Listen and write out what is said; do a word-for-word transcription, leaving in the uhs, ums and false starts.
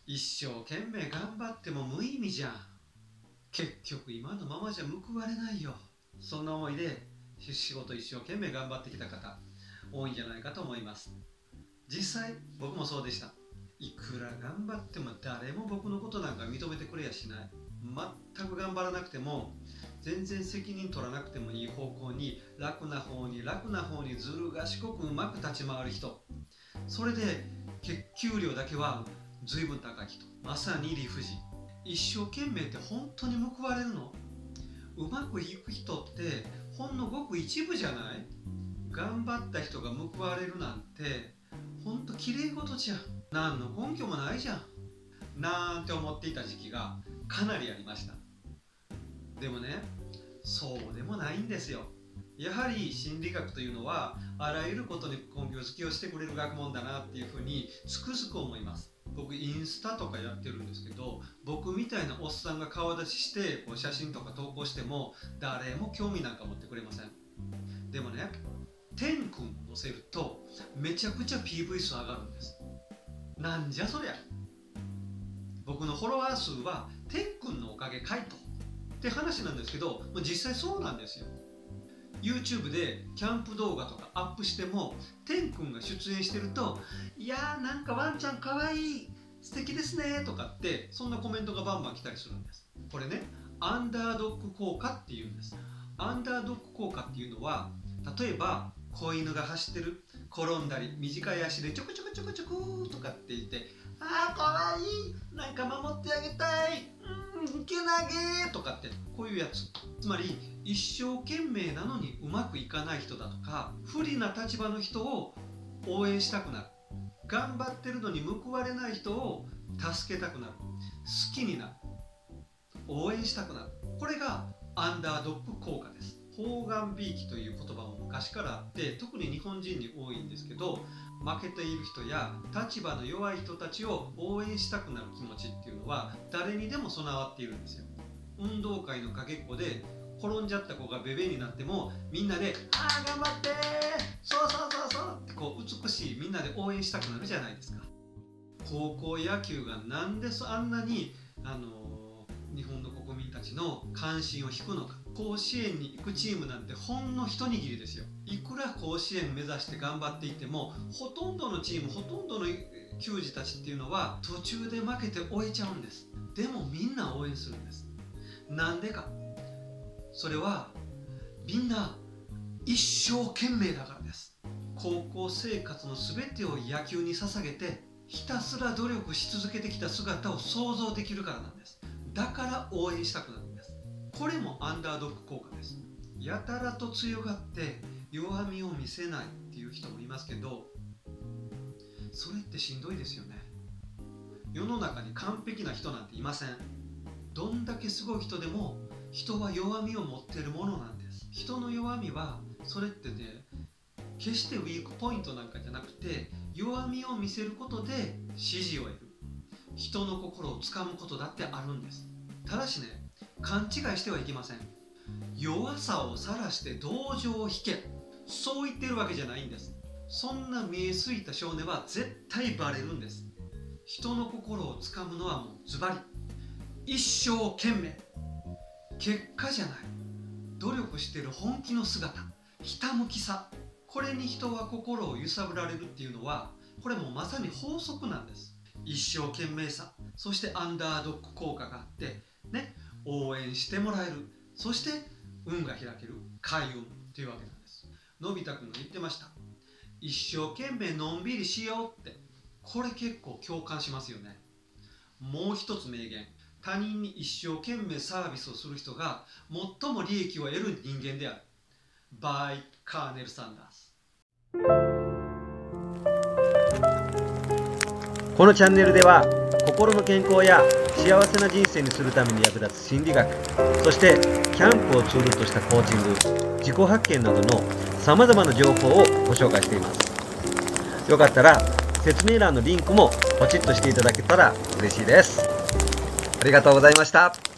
一生懸命頑張っても無意味じゃん。結局今のままじゃ報われないよ。そんな思いで仕事一生懸命頑張ってきた方多いんじゃないかと思います。実際僕もそうでした。いくら頑張っても誰も僕のことなんか認めてくれやしない。全く頑張らなくても全然責任取らなくてもいい方向に、楽な方に楽な方にずる賢くうまく立ち回る人、それで結給料だけは随分高い人、まさに理不尽。一生懸命って本当に報われるの？うまくいく人ってほんのごく一部じゃない？頑張った人が報われるなんてほんと綺麗事じゃん。何の根拠もないじゃんなんて思っていた時期がかなりありました。でもね、そうでもないんですよ。やはり心理学というのはあらゆることに根拠付けをしてくれる学問だなっていうふうにつくづく思います。僕インスタとかやってるんですけど、僕みたいなおっさんが顔出ししてこう写真とか投稿しても誰も興味なんか持ってくれません。でもね、天くんを載せるとめちゃくちゃ ピーブイ 数上がるんです。なんじゃそりゃ。僕のフォロワー数は天くんのおかげかいとって話なんですけど、実際そうなんですよ。 YouTube でキャンプ動画とかアップしても天くんが出演してると「いやーなんかワンちゃんかわいい、素敵ですね」とかってそんなコメントがバンバン来たりするんです。これね、アンダードッグ効果っていうんです。アンダードッグ効果っていうのは、例えば子犬が走ってる、転んだり短い足でちょくちょくちょくちょくとかって言って「あーかわいい、なんか守ってあげたい、うん、けなげ」とかってこういうやつ。つまり一生懸命なのにうまくいかない人だとか不利な立場の人を応援したくなる、頑張ってるのに報われない人を助けたくなる、好きになる、応援したくなる。これがアンダードッグ効果です。方眼美意気という言葉も昔からあって、特に日本人に多いんですけど、負けている人や立場の弱い人たちを応援したくなる気持ちっていうのは誰にでも備わっているんですよ。運動会のかけっこで転んじゃった子がベベになってもみんなで「ああ頑張ってー、そうそうそうそう」ってこう美しいみんなで応援したくなるじゃないですか。高校野球がなんであんなにあのー、日本の国民たちの関心を引くのか。甲子園に行くチームなんてほんの一握りですよ。いくら甲子園目指して頑張っていってもほとんどのチーム、ほとんどの球児たちっていうのは途中で負けて終えちゃうんです。でもみんな応援するんです。なんでか。それはみんな一生懸命だからです。高校生活の全てを野球に捧げてひたすら努力し続けてきた姿を想像できるからなんです。だから応援したくなるんです。これもアンダードッグ効果です。やたらと強がって弱みを見せないっていう人もいますけど、それってしんどいですよね。世の中に完璧な人なんていません。どんだけすごい人でも人は弱みを持っているものなんです。人の弱みはそれってね、決してウィークポイントなんかじゃなくて、弱みを見せることで支持を得る、人の心をつかむことだってあるんです。ただしね、勘違いしてはいけません。弱さを晒して同情を引け、そう言ってるわけじゃないんです。そんな見えすぎた少年は絶対バレるんです。人の心をつかむのはもうズバリ一生懸命、結果じゃない、努力している本気の姿、ひたむきさ、これに人は心を揺さぶられるっていうのは、これもまさに法則なんです。一生懸命さ、そしてアンダードッグ効果があってね、応援してもらえる、そして運が開ける、開運というわけなんです。のび太くんが言ってました。一生懸命のんびりしようって。これ結構共感しますよね。もう一つ名言。他人に一生懸命サービスをする人が最も利益を得る人間である。バイ・カーネル・サンダース。 このチャンネルでは心の健康や幸せな人生にするために役立つ心理学、そしてキャンプをツールとしたコーチング、自己発見などのさまざまな情報をご紹介しています。よかったら説明欄のリンクもポチッとしていただけたら嬉しいです。ありがとうございました。